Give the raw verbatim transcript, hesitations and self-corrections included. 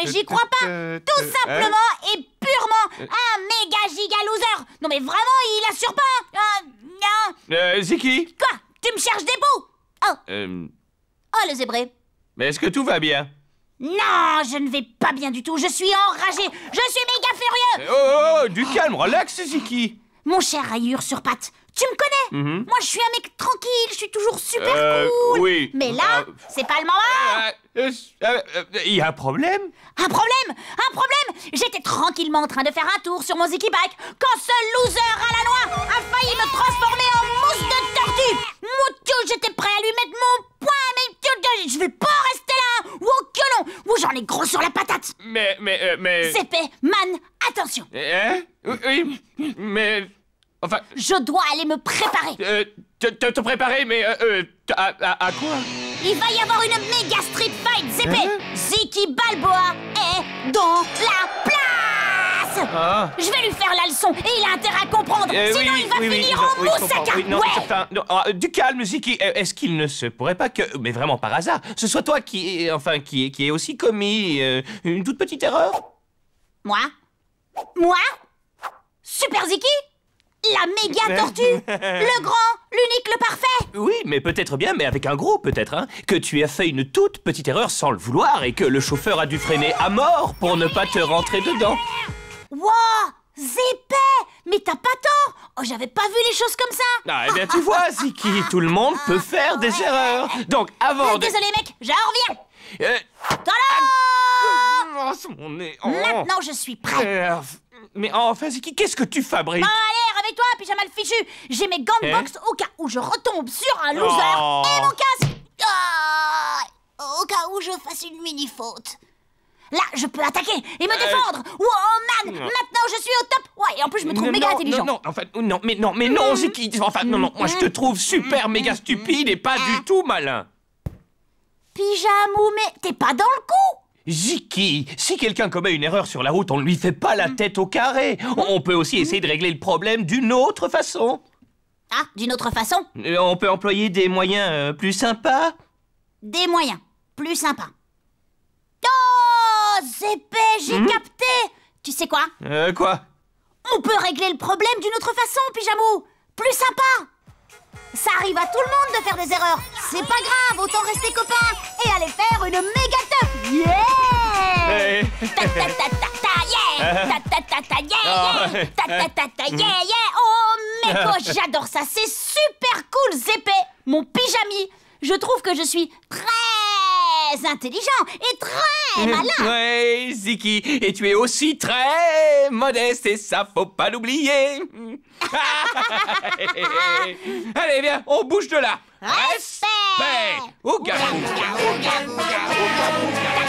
mais j'y crois pas. Tout simplement et purement un méga giga loser. Non mais vraiment, il assure pas. Euh, non. Euh, Ziki? Quoi? Tu me cherches des poux? Oh. Euh... Oh, le zébré. Mais est-ce que tout va bien? Non, je ne vais pas bien du tout. Je suis enragé. Je suis méga furieux. Oh, oh, oh, du calme, relax, Ziki. Mon cher rayure sur pattes, tu me connais. Mm-hmm. Moi, je suis un mec tranquille. Je suis toujours super euh, cool. Oui. Mais là, euh, c'est pas le moment. Il euh, euh, euh, y a un problème? Un problème? Un problème? J'étais tranquillement en train de faire un tour sur mon Ziki Bike quand ce loser à la noix a failli me transformer en mousse de tortue. Mon Dieu, j'étais prêt à lui mettre mon poing, mais je vais pas rester là. Oh que non. Oh, j'en ai gros sur la patate. Mais, mais, euh, mais... Zépé, man, attention. Hein? Oui, mais... Enfin... Je dois aller me préparer. Euh, te, te, te préparer, mais... Euh, euh, à, à, à quoi? Il va y avoir une méga street fight, Zépé. Hein? Ziki Balboa est dans la place. Ah. Je vais lui faire la leçon et il a intérêt à comprendre. Euh, Sinon, oui, il va oui, finir oui, en oui, moussaka. oui, non, ouais. enfin, non, ah, du calme, Ziki. Est-ce qu'il ne se pourrait pas que, mais vraiment par hasard, ce soit toi qui, enfin, qui, qui ait aussi commis euh, une toute petite erreur? Moi? Moi? Super Ziki? La méga tortue? Le grand, l'unique, le parfait? Oui, mais peut-être bien, mais avec un gros peut-être, hein, que tu as fait une toute petite erreur sans le vouloir et que le chauffeur a dû freiner à mort pour ne pas te rentrer dedans. Wow! Zépé! Mais t'as pas tort! Oh, j'avais pas vu les choses comme ça! Ah, eh bien, tu vois, Ziki, tout le monde peut faire des erreurs. Donc, avant euh, de... Désolé, mec, je reviens! Euh... Tada! Oh, mon nez. Oh. Maintenant, je suis prêt! Euh, Mais enfin, Ziki, qu'est-ce que tu fabriques? Bon, allez, réveille-toi, pyjama le fichu! J'ai mes gants de Hein? boxe au cas où je retombe sur un loser Oh. et mon casque! Ah, au cas où je fasse une mini-faute. Là, je peux attaquer et me Euh. défendre! Wow, man! Non. Maintenant, je suis au top! Ouais, et en plus, je me trouve Non, méga non, intelligent. Non, non, enfin, non, mais non, mais non, Ziki. Enfin, non, non, moi je te trouve super méga stupide et pas du tout malin. Pyjamou, mais t'es pas dans le coup! Ziki, si quelqu'un commet une erreur sur la route, on ne lui fait pas la tête au carré. On peut aussi essayer de régler le problème d'une autre façon. Ah, d'une autre façon? Euh, On peut employer des moyens euh, plus sympas. Des moyens plus sympas. Oh, Zépé, j'ai Hmm? capté! Tu sais quoi? Euh, quoi? On peut régler le problème d'une autre façon, Pyjamou! Plus sympa! Ça arrive à tout le monde de faire des erreurs. C'est pas grave, autant rester copains et aller faire une méga teuf. Yeah! Eh. Ta ta ta ta ta yeah! Ta ta ta ta yeah Oh. yeah! Ta ta ta ta yeah yeah! Oh mec, oh, j'adore ça, c'est super cool, Zépé! Mon pyjami! Je trouve que je suis très intelligent et très malin. Ouais, Ziki, et tu es aussi très modeste et ça faut pas l'oublier. Allez, viens, on bouge de là. Respect. Ouga, ouga, ouga, ouga, ouga, ouga.